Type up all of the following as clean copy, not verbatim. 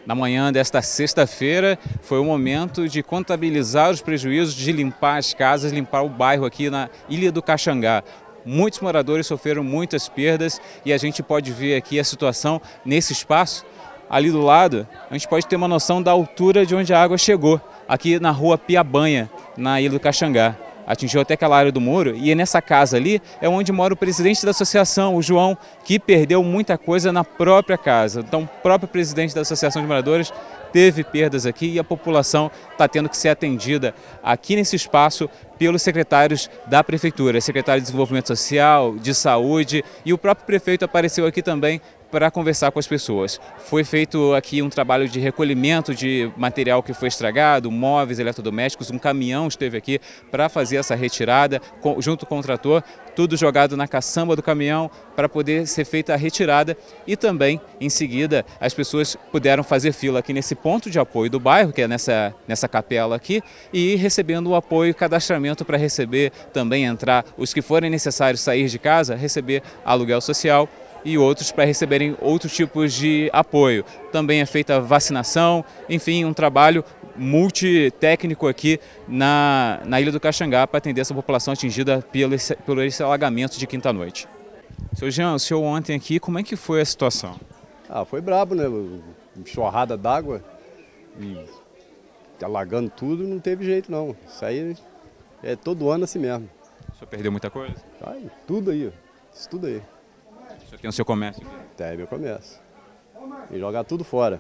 Na manhã desta sexta-feira foi o momento de contabilizar os prejuízos, de limpar as casas, limpar o bairro aqui na Ilha do Caxangá. Muitos moradores sofreram muitas perdas e a gente pode ver aqui a situação nesse espaço. Ali do lado, a gente pode ter uma noção da altura de onde a água chegou, aqui na rua Piabanha, na Ilha do Caxangá. Atingiu até aquela área do muro e nessa casa ali é onde mora o presidente da associação, o João, que perdeu muita coisa na própria casa. Então o próprio presidente da Associação de Moradores teve perdas aqui e a população está tendo que ser atendida aqui nesse espaço pelos secretários da Prefeitura, secretário de Desenvolvimento Social, de Saúde, e o próprio prefeito apareceu aqui também para conversar com as pessoas. Foi feito aqui um trabalho de recolhimento de material que foi estragado, móveis, eletrodomésticos, um caminhão esteve aqui para fazer essa retirada, junto com o trator, tudo jogado na caçamba do caminhão para poder ser feita a retirada e também, em seguida, as pessoas puderam fazer fila aqui nesse ponto de apoio do bairro, que é nessa capela aqui, e ir recebendo o apoio e cadastramento para receber, também entrar, os que forem necessários sair de casa, receber aluguel social, e outros para receberem outros tipos de apoio. Também é feita vacinação, enfim, um trabalho multitécnico aqui na Ilha do Caxangá para atender essa população atingida pelo esse alagamento de quinta-noite. Seu Jean, o senhor ontem aqui, como é que foi a situação? Foi brabo, né? Enxurrada d'água e alagando tudo, não teve jeito não. Isso aí é todo ano assim mesmo. O senhor perdeu muita coisa? Tudo aí, isso tudo aí. O senhor tem o seu comércio aqui? Tem meu comércio. E jogar tudo fora.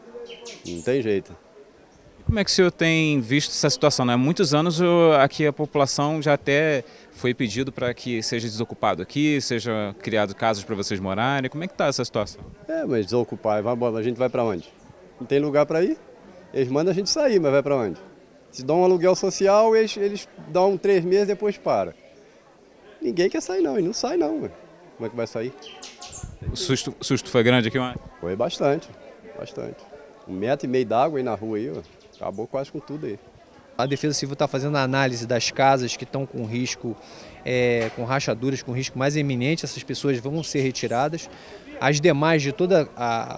Não tem jeito. E como é que o senhor tem visto essa situação? Há muitos anos aqui a população já até foi pedido para que seja desocupado aqui, seja criado casas para vocês morarem. Como é que está essa situação? Mas desocupar, a gente vai para onde? Não tem lugar para ir? Eles mandam a gente sair, mas vai para onde? Se dão um aluguel social, eles dão 3 meses e depois para. Ninguém quer sair não, e não sai não, ué. Como é que vai sair? O susto foi grande aqui, mano? Foi bastante, bastante. 1,5 metro d'água aí na rua aí, ó. Acabou quase com tudo aí. A Defesa Civil está fazendo a análise das casas que estão com risco, com rachaduras, com risco mais eminente. Essas pessoas vão ser retiradas. As demais de toda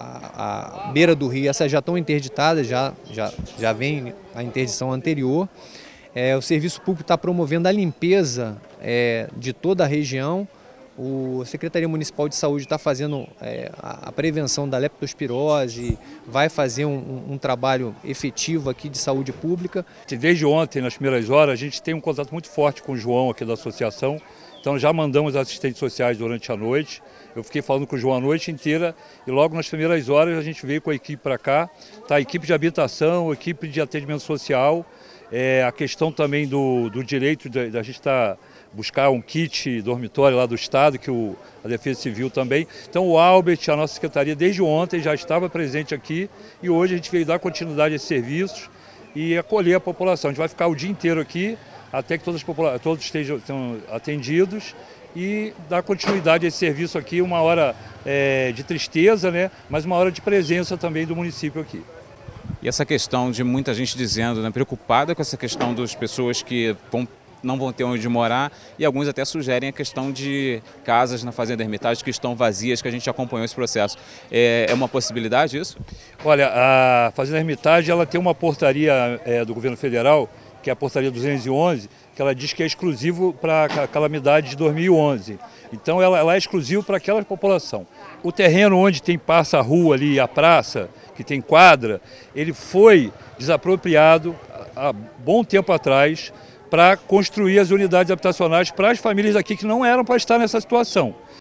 a beira do rio, essas já estão interditadas, já vem a interdição anterior. O Serviço Público está promovendo a limpeza de toda a região. A Secretaria Municipal de Saúde está fazendo a prevenção da leptospirose, vai fazer um trabalho efetivo aqui de saúde pública. Desde ontem, nas primeiras horas, a gente tem um contato muito forte com o João aqui da associação, então já mandamos assistentes sociais durante a noite. Eu fiquei falando com o João a noite inteira e logo nas primeiras horas a gente veio com a equipe para cá, tá, a equipe de habitação, a equipe de atendimento social, a questão também do direito da gente buscar um kit dormitório lá do Estado, que a Defesa Civil também. Então o Albert, a nossa secretaria, desde ontem já estava presente aqui e hoje a gente veio dar continuidade a esses serviços e acolher a população. A gente vai ficar o dia inteiro aqui até que todos estejam atendidos e dar continuidade a esse serviço aqui, uma hora de tristeza, né, mas uma hora de presença também do município aqui. E essa questão de muita gente dizendo, né, preocupada com essa questão das pessoas que não vão ter onde morar, e alguns até sugerem a questão de casas na Fazenda Hermitage que estão vazias, que a gente acompanhou esse processo. É uma possibilidade isso? Olha, a Fazenda Hermitage ela tem uma portaria do governo federal, que é a portaria 211, que ela diz que é exclusivo para a calamidade de 2011. Então ela é exclusiva para aquela população. O terreno onde passa a rua ali, a praça, que tem quadra, ele foi desapropriado há bom tempo atrás para construir as unidades habitacionais para as famílias aqui que não eram para estar nessa situação.